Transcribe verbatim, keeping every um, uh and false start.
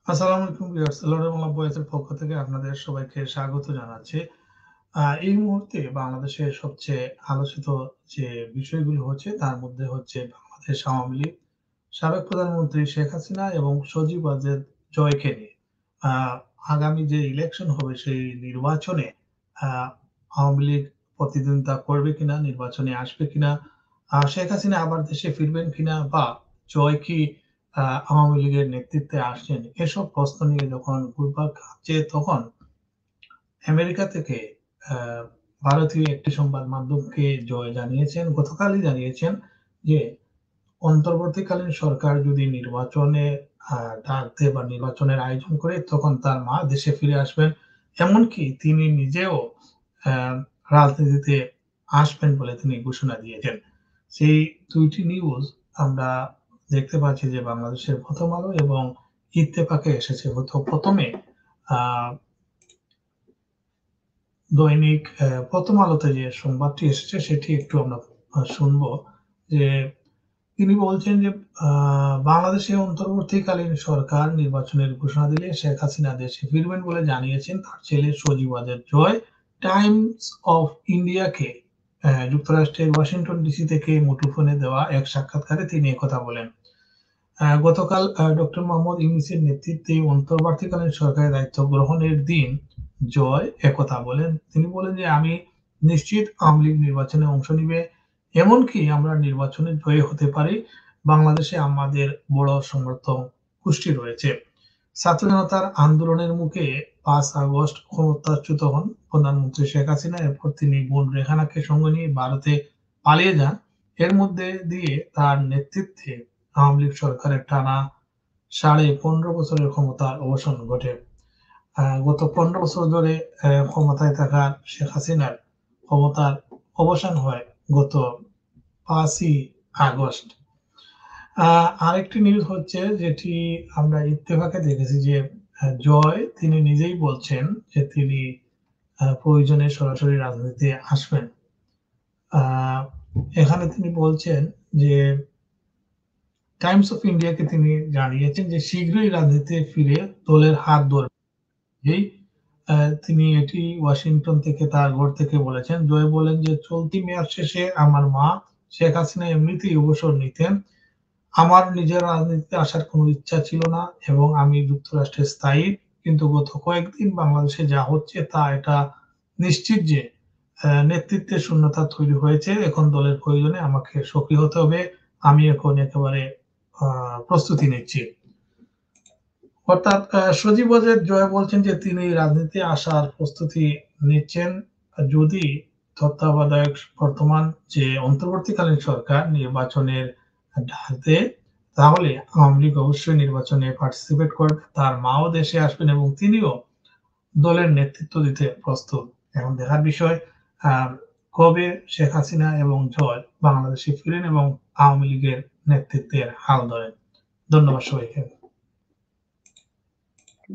আসসালামু আলাইকুম viewers, Lord Bangla ভয়েসের পক্ষ থেকে আপনাদের সবাইকে স্বাগত জানাচ্ছি। আ এই মুহূর্তে বাংলাদেশের সবচেয়ে আলোচিত যে বিষয়গুলো হচ্ছে তার মধ্যে হচ্ছে বাংলাদেশ আওয়ামী লীগ, সাবেক প্রধানমন্ত্রী শেখ হাসিনা এবং সজীব ওয়াজেদ জয়কে নিয়ে। আ আগামী যে ইলেকশন হবে সেই নির্বাচনে আ আওয়ামী লীগ প্রতিদ্বন্দ্বিতা করবে কিনা, নির্বাচনে আসবে কিনা, আ শেখ হাসিনা আবার দেশে ফিরবেন কিনা বা জয় কি আ আওয়ামী লীগের নেতৃত্বে আসছেন? এসব প্রশ্ন নিয়ে যখন ঘুরপাক খাচ্ছে তখন আমেরিকা থেকে আ ভারতীয় একটি সংবাদ মাধ্যমকে জয় জানিয়েছেন, গতকালই জানিয়েছেন যে অন্তর্বর্তীকালীন সরকার যদি নির্বাচনে আ ডাক দেয় বা নির্বাচনের আয়োজন করে তখন তার মা দেশে ফিরে আসবেন। এমনকি তিনি নিজেও আ রাজনীতিতে আসবেন বলে তিনি ঘোষণা দিয়েছেন। সেই দুই টি নিউজ আমরা দেখতে পাচ্ছি যে বাংলাদেশের প্রথম আলো এবং ইত্তেফাকে এসেছে। হতো প্রথম এ আ দৈনিক অ্যা প্রথম আলোতে যে সংবাদটি এসেছে সেটি একটু আমরা আ শুনব। যে তিনি বলছেন যে আ বাংলাদেশে অন্তর্বর্তীকালীন সরকার নির্বাচনের ঘোষণা দিলে শেখ হাসিনা দেশে ফিরবেন বলে জানিয়েছেন তার ছেলে সজীব ওয়াজেদ জয়। টাইমস অফ ইন্ডিয়াকে অ্যা যুক্তরাষ্ট্রের ওয়াশিংটন ডিসি থেকে মুঠোফোনে দেওয়া এক সাক্ষাৎকারে তিনি একথা বলেন। আ গতকাল আ ডক্টর মোহাম্মদ ইউনূসের নেতৃত্বে অন্তর্বর্তীকালীন সরকারের দায়িত্ব গ্রহণের দিন জয় একথা বলেন। তিনি বলেন যে, "আমি নিশ্চিত আওয়ামী লীগ নির্বাচনে অংশ নিবে। এমনকি আমরা নির্বাচনে জয়ী হতে পারি। বাংলাদেশে আমাদের বড় সমর্থক গোষ্ঠী রয়েছে।" ছাত্র জনতার আন্দোলনের মুখে পাঁচ আগস্ট ক্ষমতাচ্যুত হন প্রধানমন্ত্রী শেখ হাসিনা। এরপর তিনি বোন রেহানাকে সঙ্গে নিয়ে ভারতে পালিয়ে যান। এর মধ্যে দিয়ে তার নেতৃত্বে আওয়ামী লীগ সরকারের টানা সাড়ে পনেরো বছরের ক্ষমতার অবসান ঘটে। আ গত পনেরো বছর ধরে অ্যা ক্ষমতায় থাকা শেখ হাসিনার ক্ষমতার অবসান হয় গত পাঁচই আগস্ট। আ আরেকটি নিউজ হচ্ছে যেটি আমরা ইত্তেফাকে দেখেছি যে আ জয় তিনি নিজেই বলছেন যে তিনি আ প্রয়োজনে সরাসরি রাজনীতিতে আসবেন। আ এখানে তিনি বলছেন যে টাইমস অফ ইন্ডিয়াকে তিনি জানিয়েছেন যে শীঘ্রই রাজনীতিতে ফিরে দলের হাত ধরবেন। এই আ তিনি এটি ওয়াশিংটন থেকে তার ঘর থেকে বলেছেন। জয় বলেন যে, "চলতি মেয়াদ শেষে আমার মা শেখ হাসিনা এমনিতেই অবসর নিতেন। আমার নিজের রাজনীতিতে আসার কোনো ইচ্ছা ছিল না এবং আমি যুক্তরাষ্ট্রে স্থায়ী। কিন্তু গত কয়েকদিন বাংলাদেশে যা হচ্ছে তা এটা নিশ্চিত যে অ্যা নেতৃত্বের শূন্যতা তৈরি হয়েছে। এখন দলের প্রয়োজনে আমাকে সক্রিয় হতে হবে। আমি এখন একেবারে আ প্রস্তুতি নিচ্ছি।" অর্থাৎ আ সজীব ওয়াজেদ জয় বলছেন যে তিনি রাজনীতিতে আসার প্রস্তুতি নিচ্ছেন। যদি তত্ত্বাবধায়ক বর্তমান যে অন্তর্বর্তীকালীন সরকার নির্বাচনের ডাক দেয়, তাহলে আওয়ামী লীগ অবশ্যই নির্বাচনে পার্টিসিপেট করবে। তার মাও দেশে আসবেন এবং তিনিও দলের নেতৃত্ব দিতে প্রস্তুত। এখন দেখার বিষয় আ কবে শেখ হাসিনা এবং জয় বাংলাদেশে ফিরেন এবং আওয়ামী লীগের নেতৃত্বের হাল ধরেন। ধন্যবাদ সবাইকে।